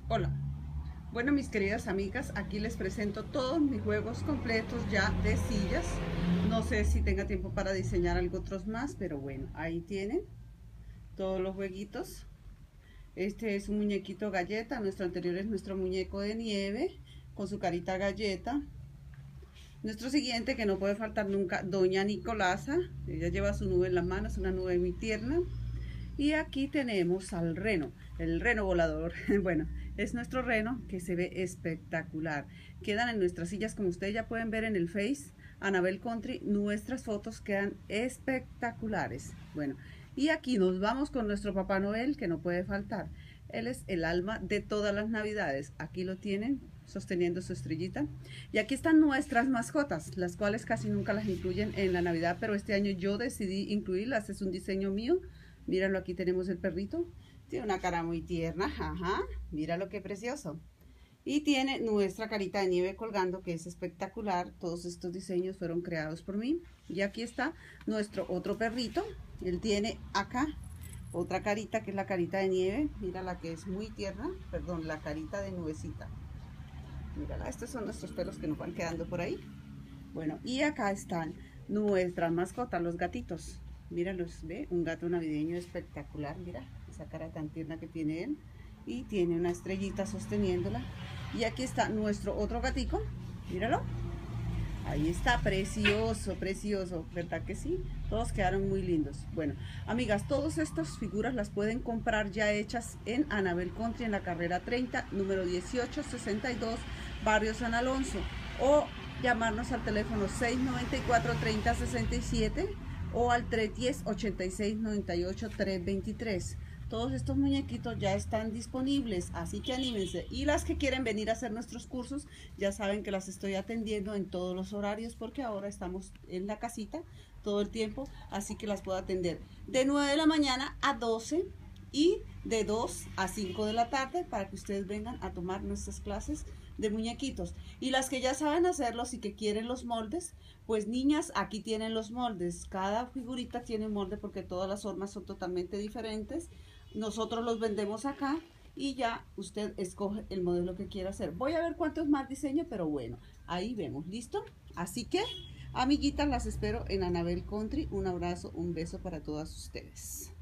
Hola, bueno mis queridas amigas, aquí les presento todos mis juegos completos ya de sillas. No sé si tenga tiempo para diseñar algo otros más, pero bueno, ahí tienen todos los jueguitos. Este es un muñequito galleta, nuestro anterior es nuestro muñeco de nieve con su carita galleta. Nuestro siguiente, que no puede faltar nunca, Doña Nicolasa. Ella lleva su nube en las manos, una nube muy tierna. Y aquí tenemos al reno, el reno volador. Bueno, es nuestro reno que se ve espectacular. Quedan en nuestras sillas, como ustedes ya pueden ver en el Face, Anabel Country, nuestras fotos quedan espectaculares. Bueno, y aquí nos vamos con nuestro Papá Noel, que no puede faltar. Él es el alma de todas las navidades. Aquí lo tienen, sosteniendo su estrellita. Y aquí están nuestras mascotas, las cuales casi nunca las incluyen en la Navidad, pero este año yo decidí incluirlas. Es un diseño mío. Míralo, aquí tenemos el perrito. Tiene una cara muy tierna, ajá. Míralo qué precioso. Y tiene nuestra carita de nieve colgando, que es espectacular. Todos estos diseños fueron creados por mí. Y aquí está nuestro otro perrito. Él tiene acá otra carita, que es la carita de nieve. Mira la que es muy tierna. Perdón, la carita de nubecita. Mírala, estos son nuestros pelos que nos van quedando por ahí. Bueno, y acá están nuestras mascotas, los gatitos. Míralos, ve, un gato navideño espectacular, mira, esa cara tan tierna que tiene él. Y tiene una estrellita sosteniéndola. Y aquí está nuestro otro gatico, míralo. Ahí está, precioso, precioso, ¿verdad que sí? Todos quedaron muy lindos. Bueno, amigas, todas estas figuras las pueden comprar ya hechas en Anabel Country en la carrera 30, número 1862, Barrio San Alonso. O llamarnos al teléfono 694-3067 o al 310-8698-323. Todos estos muñequitos ya están disponibles, así que anímense. Y las que quieren venir a hacer nuestros cursos, ya saben que las estoy atendiendo en todos los horarios porque ahora estamos en la casita todo el tiempo, así que las puedo atender de 9 de la mañana a 12 y de 2 a 5 de la tarde para que ustedes vengan a tomar nuestras clases de muñequitos. Y las que ya saben hacerlos y que quieren los moldes, pues niñas, aquí tienen los moldes. Cada figurita tiene un molde porque todas las formas son totalmente diferentes. Nosotros los vendemos acá y ya usted escoge el modelo que quiera hacer. Voy a ver cuánto es más diseño, pero bueno, ahí vemos, ¿listo? Así que, amiguitas, las espero en Anabel Country. Un abrazo, un beso para todas ustedes.